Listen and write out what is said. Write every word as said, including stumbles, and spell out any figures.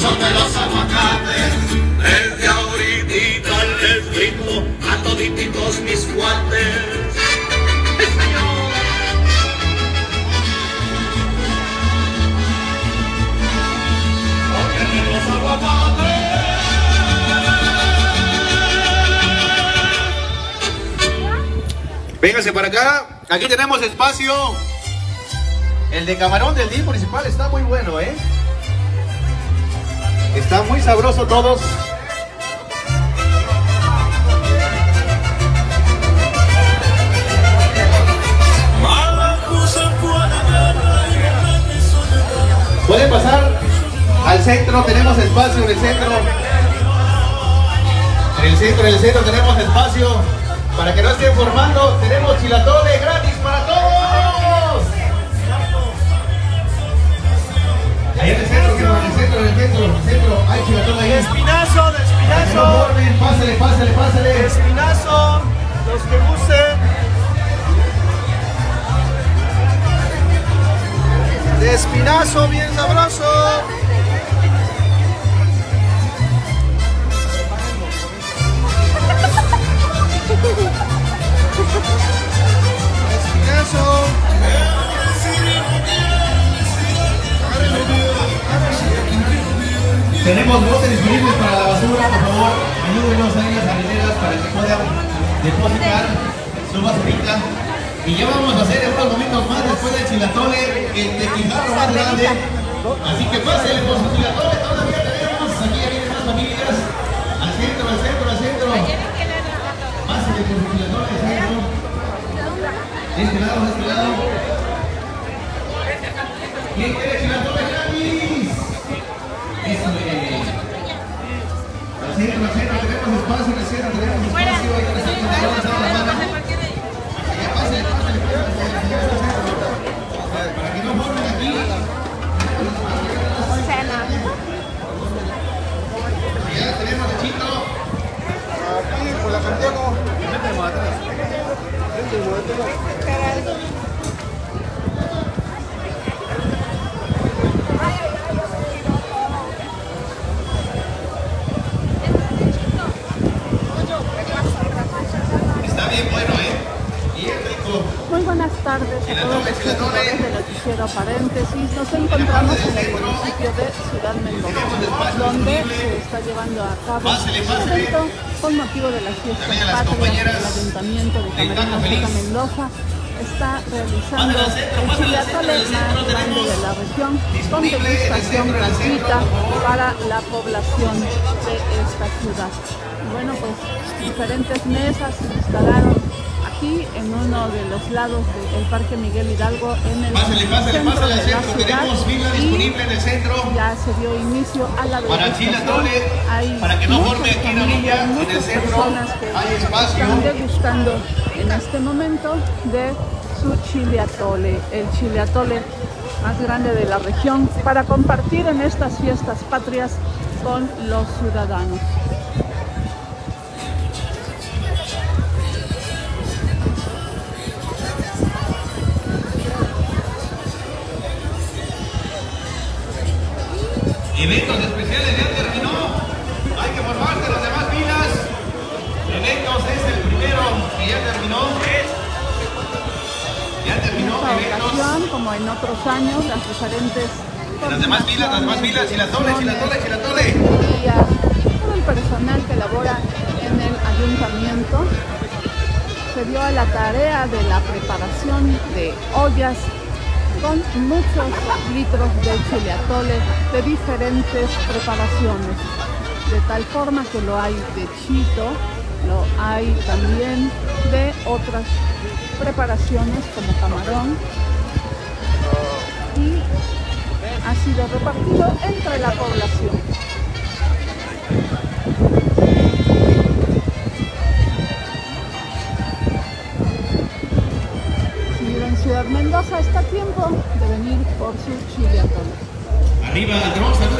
son de los aguacates. Desde ahorita les grito a todititos mis guantes. Porque de los aguacates. Vénganse para acá, aquí tenemos espacio. El de camarón del D I F municipal está muy bueno, ¿eh? Está muy sabroso todos. Pueden pasar al centro, tenemos espacio en el centro. En el centro, en el centro tenemos espacio. Para que no estén formando, tenemos chilatole gratis para todos. Ahí en el centro, en el centro, en el centro, en el centro, hay chilatole ahí. De espinazo, de espinazo. Para que no formen, pásale, pásale, pásale. De espinazo, los que gusten. De espinazo, bien sabroso. Espinazo. Tenemos botes disponibles para la basura, por favor, ayúdenos ahí en las jardíneras para que puedan depositar su basurita. Y ya vamos a hacer en unos momentos más, después del chilatole, el tequijarro más grande. Así que pásenle por su chilatole, todavía tenemos, aquí ya vienen más familias. Al centro, al centro, al centro. Pásenle por su chilatole, al centro. De este lado, de este lado. ¿Quién quiere chilatole gratis? Eso es. Al centro, al centro, tenemos espacio, al centro, tenemos espacio. Hay que estar controlados a la mano. Pásenle, pásenle, pásenle. Para que no formen aquí. Ya tenemos el chito. Aquí, por la Santiago. Está bien bueno, ¿eh? Bien rico. Muy buenas tardes a todos los seguidores del noticiero Paréntesis. Nos encontramos en el municipio de Ciudad Mendoza, donde se está llevando a cabo un evento con motivo de las fiestas patrias del Ayuntamiento de Camarón Mendoza. Está realizando el chilatole más grande de la región con degustación gratuita para la población de esta ciudad. Y bueno, pues diferentes mesas se instalaron aquí en uno de los lados del Parque Miguel Hidalgo en el Pásale, pásale, centro pásale al de la centro. ciudad. Tenemos fila disponible en el centro. Ya se dio inicio a la Para degustación. chilatole, Hay para que no muchas forme aquí la familias, orilla, en el muchas centro personas que hay espacio. están degustando en este momento de su chile atole, el chile atole más grande de la región, para compartir en estas fiestas patrias con los ciudadanos. Eventos especiales ya terminó. Hay que formarse las demás filas. Eventos es el primero que ya terminó. Ya terminó. En esta Eventos. ocasión, como en otros años, las diferentes Las demás filas, las demás filas. Chilatole, chilatole, chilatole. y a todo el personal que labora en el ayuntamiento se dio a la tarea de la preparación de ollas con muchos litros de chile atole de diferentes preparaciones, de tal forma que lo hay de chito, lo hay también de otras preparaciones como camarón, y ha sido repartido entre la población. Si vive en Ciudad Mendoza, está a tiempo de venir por su chile atole. Arriba, tenemos